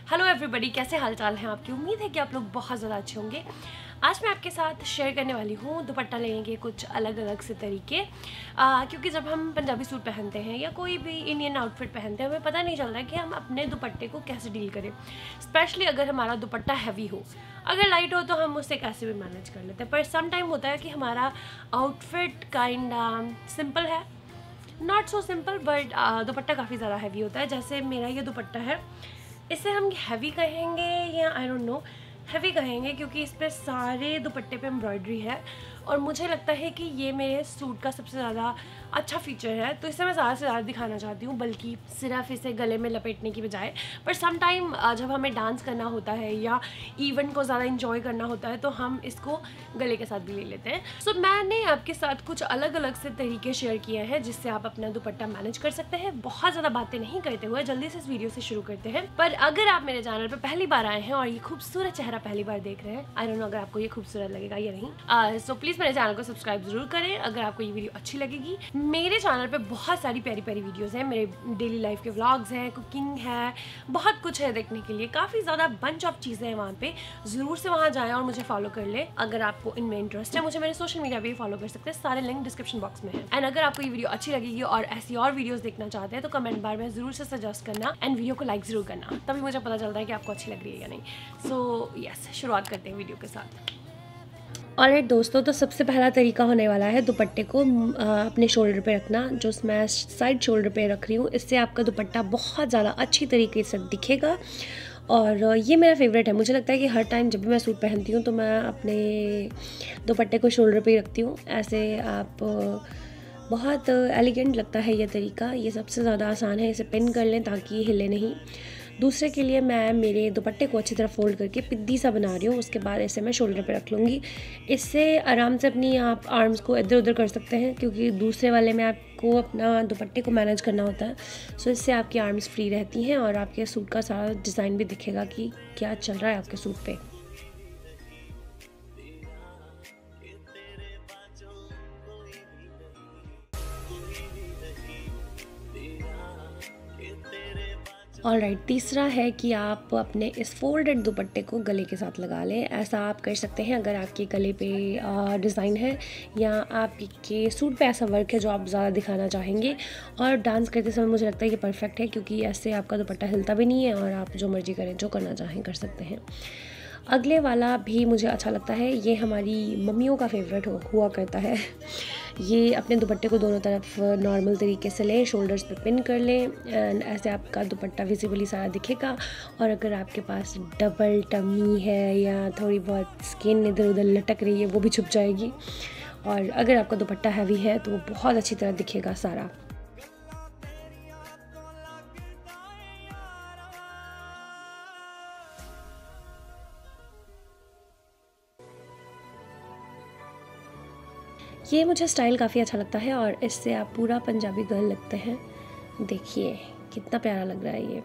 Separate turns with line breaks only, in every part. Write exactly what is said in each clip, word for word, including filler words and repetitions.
Hello everybody, कैसे हाल चाल हैं आपकी। उम्मीद है कि आप लोग बहुत ज़्यादा अच्छे होंगे। आज मैं आपके साथ शेयर करने वाली हूँ दुपट्टा लेने के कुछ अलग अलग से तरीके, आ, क्योंकि जब हम पंजाबी सूट पहनते हैं या कोई भी इंडियन आउटफिट पहनते हैं हमें पता नहीं चलता कि हम अपने दुपट्टे को कैसे डील करें, स्पेशली अगर हमारा दुपट्टा हैवी हो। अगर लाइट हो तो हम उससे कैसे भी मैनेज कर लेते हैं, पर सम टाइम होता है कि हमारा आउटफिट काइंड सिंपल है, not so simple, but dupatta काफ़ी ज़्यादा हैवी होता है। जैसे मेरा ये दुपट्टा है, इसे हम हैवी कहेंगे या आई डोंट नो, हैवी कहेंगे क्योंकि इस पे सारे दुपट्टे पे एम्ब्रॉयडरी है और मुझे लगता है कि ये मेरे सूट का सबसे ज़्यादा अच्छा फीचर है, तो इसे मैं ज़्यादा से ज़्यादा दिखाना चाहती हूँ, बल्कि सिर्फ इसे गले में लपेटने की बजाय। पर सम टाइम जब हमें डांस करना होता है या इवेंट को ज़्यादा इंजॉय करना होता है तो हम इसको गले के साथ भी ले लेते हैं। सो so, मैंने आपके साथ कुछ अलग अलग से तरीके शेयर किए हैं जिससे आप अपना दुपट्टा मैनेज कर सकते हैं। बहुत ज़्यादा बातें नहीं करते हुए जल्दी से इस वीडियो से शुरू करते हैं। पर अगर आप मेरे चैनल पर पहली बार आए हैं और ये खूबसूरत चेहरा पहली बार देख रहे हैं, आई डोंट नो अगर आपको ये खूबसूरत लगेगा या नहीं, सो प्लीज़ मेरे चैनल को सब्सक्राइब जरूर करें अगर आपको ये वीडियो अच्छी लगेगी। मेरे चैनल पे बहुत सारी प्यारी प्यारी वीडियोस हैं, मेरे डेली लाइफ के व्लॉग्स हैं, कुकिंग है, बहुत कुछ है देखने के लिए, काफ़ी ज़्यादा बंच ऑफ चीज़ें हैं वहाँ पे। ज़रूर से वहाँ जाएं और मुझे फॉलो कर ले अगर आपको इनमें इंटरेस्ट है। मुझे मेरे सोशल मीडिया पे फॉलो कर सकते हैं, सारे लिंक डिस्क्रिप्शन बॉक्स में है। एंड अगर आपको ये वीडियो अच्छी लगेगी और ऐसी और वीडियोज़ देखना चाहते हैं तो कमेंट बार में ज़रूर से सजेस्ट करना एंड वीडियो को लाइक ज़रूर करना, तभी मुझे पता चलता है कि आपको अच्छी लग रही है या नहीं। सो यस, शुरुआत करते हैं वीडियो के साथ। ऑलराइट दोस्तों, तो सबसे पहला तरीका होने वाला है दुपट्टे को अपने शोल्डर पे रखना, जो मैं साइड शोल्डर पे रख रही हूँ। इससे आपका दुपट्टा बहुत ज़्यादा अच्छी तरीके से दिखेगा और ये मेरा फेवरेट है। मुझे लगता है कि हर टाइम जब भी मैं सूट पहनती हूँ तो मैं अपने दुपट्टे को शोल्डर पे ही रखती हूँ। ऐसे आप बहुत एलिगेंट लगता है ये तरीका, ये सबसे ज़्यादा आसान है। इसे पिन कर लें ताकि ये हिले नहीं। दूसरे के लिए मैं मेरे दुपट्टे को अच्छी तरह फोल्ड करके पिद्दी सा बना रही हूँ, उसके बाद इसे मैं शोल्डर पे रख लूँगी। इससे आराम से अपनी आप आर्म्स को इधर उधर कर सकते हैं, क्योंकि दूसरे वाले में आपको अपना दुपट्टे को मैनेज करना होता है। सो इससे आपकी आर्म्स फ्री रहती हैं और आपके सूट का सारा डिज़ाइन भी दिखेगा कि क्या चल रहा है आपके सूट पे। ऑल राइट, तीसरा है कि आप अपने इस फोल्डेड दुपट्टे को गले के साथ लगा लें। ऐसा आप कर सकते हैं अगर आपके गले पे डिज़ाइन है या आपके सूट पे ऐसा वर्क है जो आप ज़्यादा दिखाना चाहेंगे। और डांस करते समय मुझे लगता है कि परफेक्ट है, क्योंकि ऐसे आपका दुपट्टा हिलता भी नहीं है और आप जो मर्जी करें, जो करना चाहें कर सकते हैं। अगले वाला भी मुझे अच्छा लगता है, ये हमारी मम्मियों का फेवरेट हो हुआ करता है। ये अपने दुपट्टे को दोनों तरफ नॉर्मल तरीके से लें, शोल्डर्स पे पिन कर लें एंड ऐसे आपका दुपट्टा विजिबली सारा दिखेगा। और अगर आपके पास डबल टमी है या थोड़ी बहुत स्किन इधर उधर लटक रही है, वो भी छुप जाएगी। और अगर आपका दुपट्टा हैवी है तो वो बहुत अच्छी तरह दिखेगा सारा। ये मुझे स्टाइल काफ़ी अच्छा लगता है और इससे आप पूरा पंजाबी गर्ल लगते हैं। देखिए कितना प्यारा लग रहा है ये।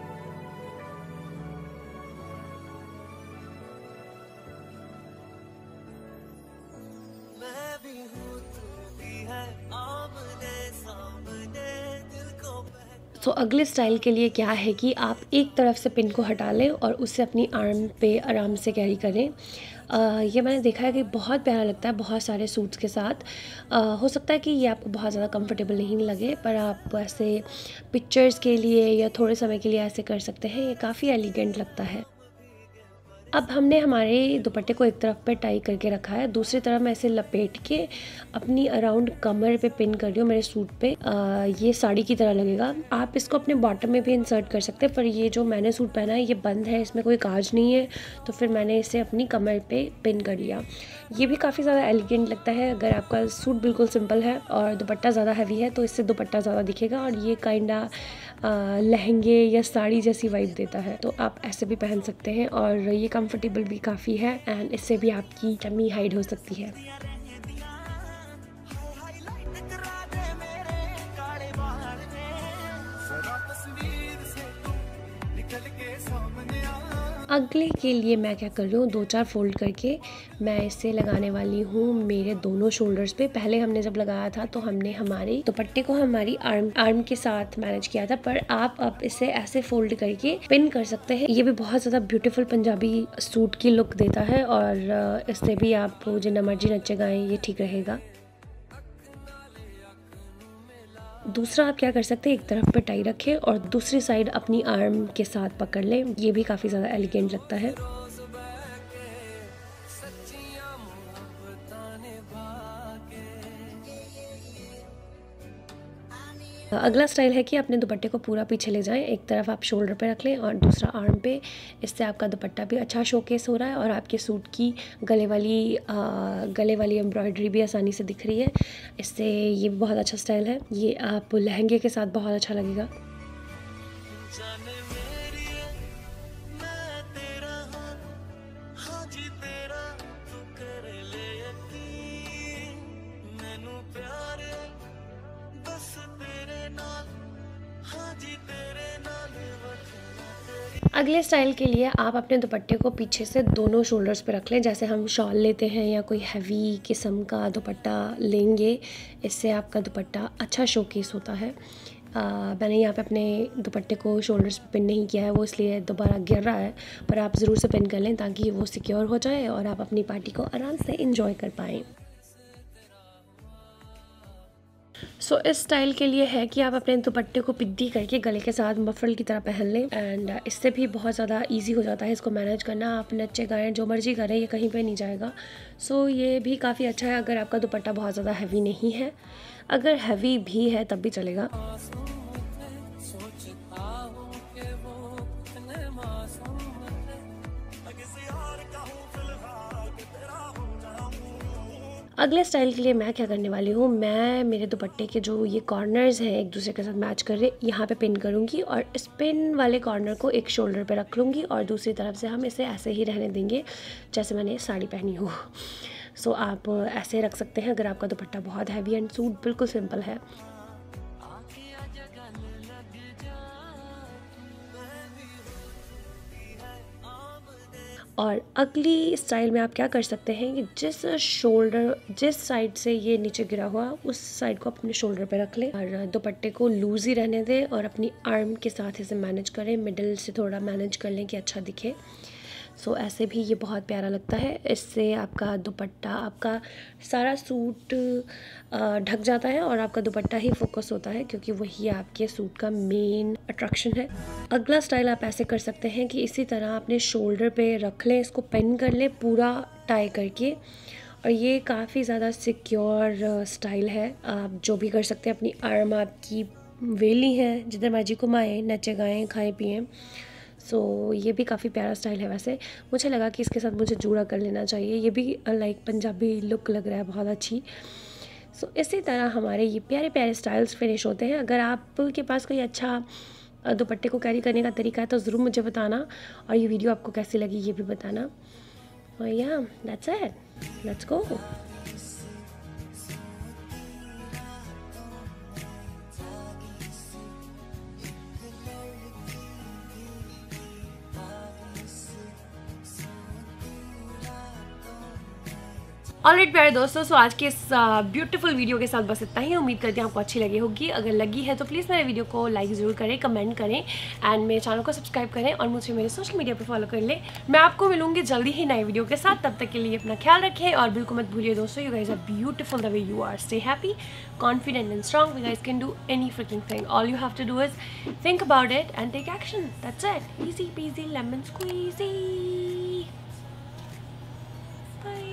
तो अगले स्टाइल के लिए क्या है कि आप एक तरफ से पिन को हटा लें और उसे अपनी आर्म पे आराम से कैरी करें। आ, ये मैंने देखा है कि बहुत प्यारा लगता है बहुत सारे सूट्स के साथ। आ, हो सकता है कि ये आपको बहुत ज़्यादा कंफर्टेबल नहीं लगे, पर आप ऐसे पिक्चर्स के लिए या थोड़े समय के लिए ऐसे कर सकते हैं। ये काफ़ी एलिगेंट लगता है। अब हमने हमारे दुपट्टे को एक तरफ पे टाई करके रखा है, दूसरी तरफ मैं इसे लपेट के अपनी अराउंड कमर पे पिन कर रही हूँ मेरे सूट पे। आ, ये साड़ी की तरह लगेगा। आप इसको अपने बॉटम में भी इंसर्ट कर सकते हैं, पर ये जो मैंने सूट पहना है ये बंद है, इसमें कोई काज नहीं है, तो फिर मैंने इसे अपनी कमर पे पिन कर लिया। ये भी काफ़ी ज़्यादा एलिगेंट लगता है। अगर आपका सूट बिल्कुल सिंपल है और दुपट्टा ज़्यादा हैवी है तो इससे दुपट्टा ज़्यादा दिखेगा और ये काइंडा लहंगे या साड़ी जैसी वाइब देता है, तो आप ऐसे भी पहन सकते हैं। और ये कंफर्टेबल भी काफ़ी है एंड इससे भी आपकी टमी हाइड हो सकती है। अगले के लिए मैं क्या कर रही हूँ, दो चार फोल्ड करके मैं इसे लगाने वाली हूँ मेरे दोनों शोल्डर्स पे। पहले हमने जब लगाया था तो हमने हमारे दुपट्टे को हमारी आर्म आर्म के साथ मैनेज किया था, पर आप अब इसे ऐसे फोल्ड करके पिन कर सकते हैं। ये भी बहुत ज़्यादा ब्यूटीफुल पंजाबी सूट की लुक देता है और इससे भी आप जितना मर्जी नच्चे गाएं ये ठीक रहेगा। दूसरा आप क्या कर सकते हैं, एक तरफ पे टाई रखें और दूसरी साइड अपनी आर्म के साथ पकड़ लें। ये भी काफ़ी ज़्यादा एलिगेंट लगता है। अगला स्टाइल है कि अपने दुपट्टे को पूरा पीछे ले जाएं। एक तरफ आप शोल्डर पे रख लें और दूसरा आर्म पे। इससे आपका दुपट्टा भी अच्छा शोकेस हो रहा है और आपके सूट की गले वाली आ, गले वाली एम्ब्रॉयडरी भी आसानी से दिख रही है। इससे ये बहुत अच्छा स्टाइल है। ये आप लहंगे के साथ बहुत अच्छा लगेगा। अगले स्टाइल के लिए आप अपने दुपट्टे को पीछे से दोनों शोल्डर्स पे रख लें, जैसे हम शॉल लेते हैं या कोई हैवी किस्म का दुपट्टा लेंगे। इससे आपका दुपट्टा अच्छा शोकेस होता है। आ, मैंने यहाँ पे अपने दुपट्टे को शोल्डर्स पे पिन नहीं किया है, वो इसलिए दोबारा गिर रहा है, पर आप ज़रूर से पिन कर लें ताकि वो सिक्योर हो जाए और आप अपनी पार्टी को आराम से इंजॉय कर पाएँ। सो so, इस स्टाइल के लिए है कि आप अपने दुपट्टे को पिद्दी करके गले के साथ मफरल की तरह पहन लें एंड इससे भी बहुत ज़्यादा इजी हो जाता है इसको मैनेज करना। आप नच्चे गाएं जो मर्जी करें, ये कहीं पे नहीं जाएगा। सो so, ये भी काफ़ी अच्छा है अगर आपका दुपट्टा बहुत ज़्यादा हैवी नहीं है। अगर हैवी भी है तब भी चलेगा। अगले स्टाइल के लिए मैं क्या करने वाली हूँ, मैं मेरे दुपट्टे के जो ये कॉर्नर्स हैं एक दूसरे के साथ मैच कर रहे, यहाँ पे पिन करूँगी और इस पिन वाले कॉर्नर को एक शोल्डर पे रख लूँगी और दूसरी तरफ से हम इसे ऐसे ही रहने देंगे जैसे मैंने साड़ी पहनी हो। सो so, आप ऐसे रख सकते हैं अगर आपका दुपट्टा बहुत हैवी एंड सूट बिल्कुल सिंपल है। और अगली स्टाइल में आप क्या कर सकते हैं कि जिस शोल्डर जिस साइड से ये नीचे गिरा हुआ उस साइड को अपने शोल्डर पे रख लें और दुपट्टे को लूज ही रहने दें और अपनी आर्म के साथ इसे मैनेज करें। मिडिल से थोड़ा मैनेज कर लें कि अच्छा दिखे। सो so, ऐसे भी ये बहुत प्यारा लगता है। इससे आपका दुपट्टा, आपका सारा सूट ढक जाता है और आपका दुपट्टा ही फोकस होता है क्योंकि वही आपके सूट का मेन अट्रैक्शन है। अगला स्टाइल आप ऐसे कर सकते हैं कि इसी तरह अपने शोल्डर पे रख लें, इसको पिन कर लें पूरा टाई करके और ये काफ़ी ज़्यादा सिक्योर स्टाइल है। आप जो भी कर सकते हैं, अपनी आर्म आपकी वेली है, जिधर मर्जी घुमाएं, नचे गाएं, खाएं पिएं। सो so, ये भी काफ़ी प्यारा स्टाइल है। वैसे मुझे लगा कि इसके साथ मुझे जूड़ा कर लेना चाहिए। ये भी लाइक पंजाबी लुक लग रहा है, बहुत अच्छी। सो so, इसी तरह हमारे ये प्यारे प्यारे स्टाइल्स फिनिश होते हैं। अगर आपके पास कोई अच्छा दुपट्टे को कैरी करने का तरीका है तो ज़रूर मुझे बताना और ये वीडियो आपको कैसी लगी ये भी बताना। और या that's it, let's go. Alright प्यारे दोस्तों, सो आज के इस ब्यूटीफुल वीडियो के साथ बस इतना ही। उम्मीद करती हूँ आपको अच्छी लगी होगी। अगर लगी है तो प्लीज़ मेरे वीडियो को लाइक ज़रूर करें, कमेंट करें एंड मेरे चैनल को सब्सक्राइब करें और मुझे मेरे सोशल मीडिया पे फॉलो कर लें। मैं आपको मिलूंगी जल्दी ही नए वीडियो के साथ। तब तक के लिए अपना ख्याल रखें और बिल्कुल मत भूलिए दोस्तों, you guys are beautiful the way you are. Stay happy, confident and strong. You guys can do any freaking thing. All you have to do is think about it and take action. That's it. Easy peasy lemon squeezy. Bye.